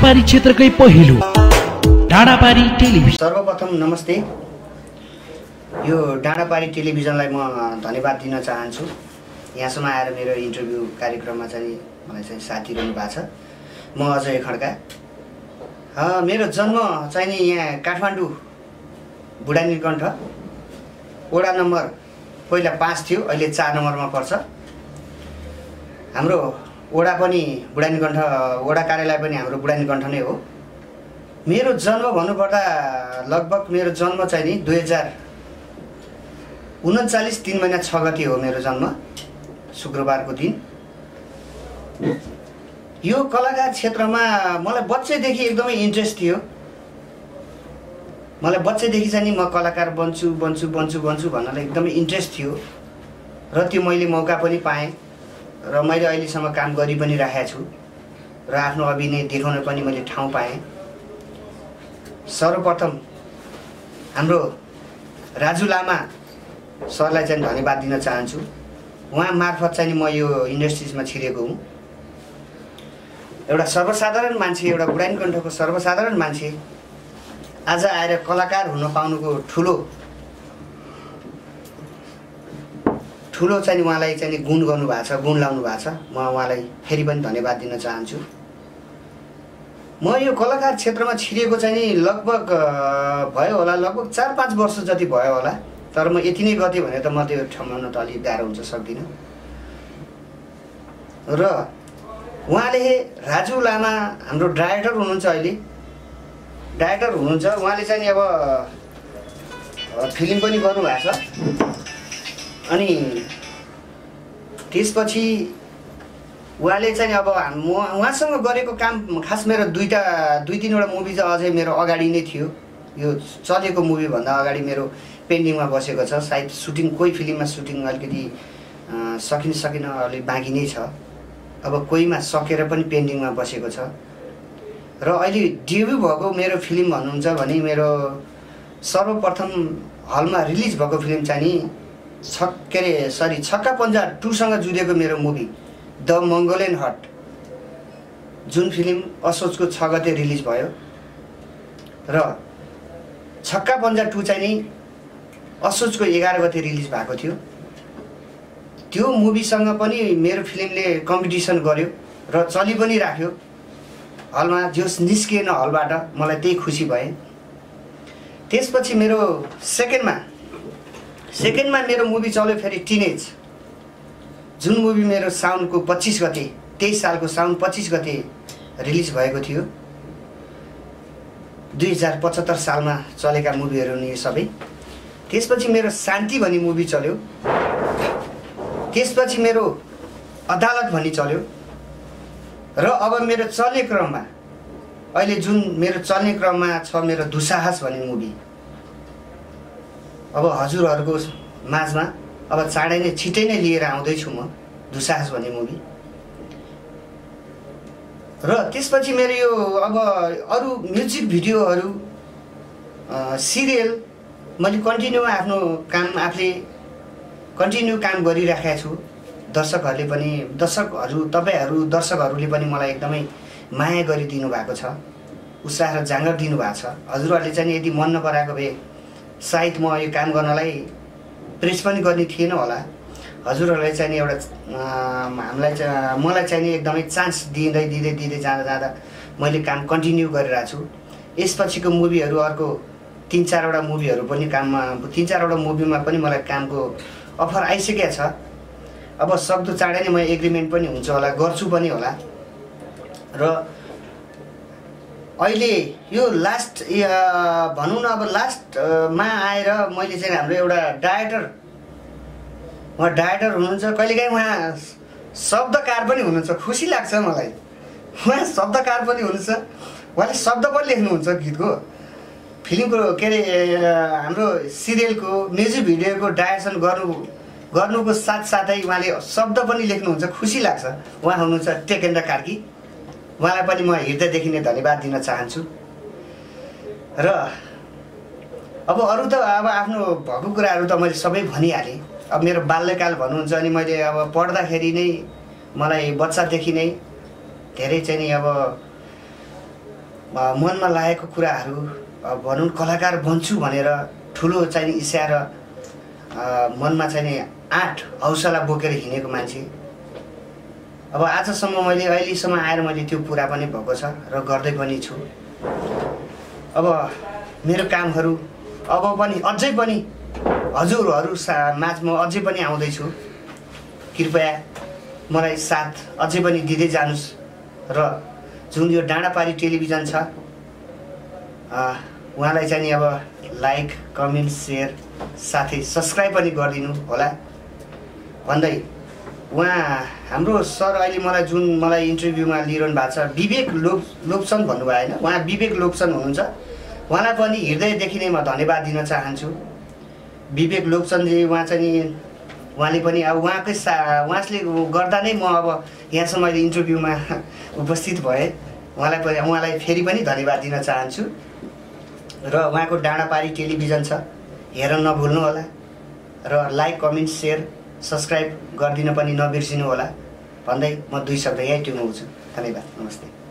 डाँडापारी क्षेत्रकै पहिलो डाँडापारी टेलिभिजन। सर्वप्रथम नमस्ते। यो डाँडापारी टेलिभिजनलाई म धन्यवाद दिन चाहन्छु। यहाँसम्म आएर मेरो इन्टरभ्यू कार्यक्रममा चाहिँ मलाई चाहिँ साथ दिइरहनु भएको छ। म अजय खड्का। मेरो जन्म चाहिँ नि यहाँ काठमाडौँ बुढानीलकण्ठ वडा नम्बर पहिला 5 थियो, अहिले 4 नम्बरमा पर्छ। हाम्रो वडा पनि बुढानीलकण्ठ, वडा कार्यालय पनि हाम्रो बुढानीलकण्ठ नै हो। मेरो जन्म भन्नुपर्दा लगभग मेरो जन्म चाहिँ नि 2039 3 महिना 6 गते हो मेरो जन्म, शुक्रबारको दिन। यो कलाकार क्षेत्रमा मलाई बच्चैदेखि एकदमै इन्ट्रेस्ट थियो। मलाई बच्चैदेखि चाहिँ नि म कलाकार बन्छु भन्नलाई एकदमै इन्ट्रेस्ट थियो र त्यो मैले मौका पनि पाएँ र मैले अहिलेसम्म काम गरि पनि राखेको छु र आफ्नो अभिनय देखाउन पनि मैले ठाउँ पाएँ। सर्वप्रथम हाम्रो राजु लामा सरलाई चाहिँ धन्यवाद दिन चाहन्छु। उहाँ मार्फत चाहिँ म यो इन्डस्ट्रिजमा छिरेको हुँ। एउटा सर्वसाधारण मान्छे, एउटा बुढानीलकण्ठको सर्वसाधारण मान्छे आज आएर कलाकार हुन पाउनुको ठुलो चाहिँ उहाँलाई चाहिँ गुण गर्नुभएको छ, गुण लाउनु भएको छ। म उहाँलाई फेरि पनि धन्यवाद दिन चाहन्छु। म यो कलाकार क्षेत्रमा छिरेको चाहिँ नि लगभग भयो होला, लगभग 4-5 वर्ष जति भयो होला। तर म यति नै गर्थेँ भने त म त्यो ठम्माउन त अलिक गाह्रो हुन्छ, सक्दिनँ। र उहाँले राजु लामा हाम्रो डाइरेक्टर हुनुहुन्छ, अहिले डाइरेक्टर हुनुहुन्छ। उहाँले चाहिँ नि अब फिल्म पनि गर्नुभएको छ। अनि त्यसपछि उहाँले चाहिँ अब म उहाँसँग गरेको काम खास मेरो 2-3वटा मुभी चाहिँ अझै मेरो अगाडि नै थियो। यो चलेको मुभीभन्दा अगाडि मेरो पेन्डिङमा बसेको छ। सायद सुटिङ, कोही फिल्ममा सुटिङ अलिकति सकिन अलिक बाँकी नै छ। अब कोहीमा सकेर पनि पेन्डिङमा बसेको छ। र अहिले डेब्यु भएको मेरो फिल्म भन्नुहुन्छ भने मेरो सर्वप्रथम हलमा रिलिज भएको फिल्म चाहिँ नि छक्का पन्जा 2 सँग जुडेको मेरो मुभी द मङ्गोलियन हट, जुन फिल्म असोजको 6 गते रिलिज भयो। र छक्का पन्जा 2 चाहिँ नि असोजको 11 गते रिलिज भएको थियो। त्यो मुभीसँग पनि मेरो फिल्मले कम्पिटिसन गर्यो र चलि पनि राख्यो हलमा। जोस निस्किएन हलबाट, मलाई त्यही खुसी भएँ। त्यसपछि मेरो सेकेन्डमा मेरो मुभी चल्यो फेरि टिनेज, जुन मुभी मेरो साउनको 25 गते 23 सालको साउन 25 गते रिलिज भएको थियो। 2075 सालमा चलेका मुभीहरू नि सबै। त्यसपछि मेरो शान्ति भन्ने मुभी चल्यो। त्यसपछि मेरो अदालत भन्ने चल्यो। र अब मेरो चल्ने क्रममा अहिले जुन मेरो चल्ने क्रममा छ मेरो दुस्साहस भन्ने मुभी। अब हजुरहरूको माझमा अब चाँडै नै छिटै नै लिएर आउँदैछु म दुस्साहस भन्ने मुभी। र त्यसपछि मेरो यो अब अरू म्युजिक भिडियोहरू, सिरियल मैले कन्टिन्यू आफ्नो काम आफूले कन्टिन्यू काम गरिराखेको छु। दर्शकहरूले पनि मलाई एकदमै माया गरिदिनु भएको छ, उत्साह र जाँगर दिनुभएको छ। हजुरहरूले चाहिँ यदि मन नपराएको भए सायद म यो काम गर्नलाई प्रेस पनि गर्ने थिएन होला। हजुरहरूलाई चाहिँ नि एउटा मलाई चाहिँ नि एकदमै चान्स दिँदै जाँदा मैले काम कन्टिन्यू गरिरहेको छु। यसपछिको मुभीहरू अर्को 3-4वटा मुभीहरू पनि काममा, 3-4वटा मुभीमा पनि मलाई कामको अफर आइसकेको छ। अब सक्दो चाँडै नै म एग्रिमेन्ट पनि हुन्छ होला, गर्छु पनि होला। र अहिले यो लास्ट भनौँ न, अब लास्टमा आएर मैले चाहिँ हाम्रो एउटा डाइरेक्टर हुनुहुन्छ, कहिलेकाहीँ उहाँ शब्दकार पनि हुनुहुन्छ। खुसी लाग्छ मलाई, उहाँ शब्दकार पनि हुनुहुन्छ। उहाँले शब्द पनि लेख्नुहुन्छ गीतको, फिल्मको के अरे हाम्रो सिरियलको म्युजिक भिडियोको डाइरेक्सन गर्नुको साथसाथै उहाँले शब्द पनि लेख्नुहुन्छ। खुसी लाग्छ। उहाँ हुनुहुन्छ टेकेन्द्र कार्की। उहाँलाई पनि म हृदयदेखि नै धन्यवाद दिन चाहन्छु। र अब अरू त अब आफ्नो भएको कुराहरू त मैले सबै भनिहालेँ। अब मेरो बाल्यकाल भन्नुहुन्छ अनि मैले अब पढ्दाखेरि नै मलाई बच्चादेखि नै धेरै चाहिँ नि अब मनमा लागेको कुराहरू भनौँ कलाकार बन्छु भनेर ठुलो चाहिँ इच्छा र मनमा चाहिँ आँट हौसला बोकेर हिँडेको मान्छे। अब आजसम्म मैले अहिलेसम्म आएर मैले त्यो पुरा पनि भएको छ र गर्दै पनि छु। अब मेरो कामहरू अब पनि अझै पनि हजुरहरू माझ म अझै पनि आउँदैछु। कृपया मलाई साथ अझै पनि दिँदै जानुस् र जुन यो डाँडापारी टेलिभिजन छ उहाँलाई चाहिँ अब लाइक कमेन्ट सेयर साथै सब्सक्राइब पनि गरिदिनु होला भन्दै उहाँ हाम्रो सर अहिले मलाई इन्टरभ्यूमा लिइरहनु भएको छ विवेक लोप्सन भन्नुभयो होइन, उहाँ विवेक लोप्सन हुनुहुन्छ। उहाँलाई पनि हृदयदेखि नै म धन्यवाद दिन चाहन्छु। विवेक लोप्सनजी उहाँले पनि अब उहाँले गर्दा नै म अब यहाँसम्म अहिले इन्टरभ्यूमा उपस्थित भएँ। उहाँलाई फेरि पनि धन्यवाद दिन चाहन्छु र उहाँको डाँडापारी टेलिभिजन छ, हेर्न नभुल्नु होला र लाइक कमेन्ट सेयर सब्सक्राइब गरिदिन पनि नबिर्सिनु होला भन्दै म 2 शब्द यहीँ टुङ्गाउँछु। धन्यवाद, नमस्ते।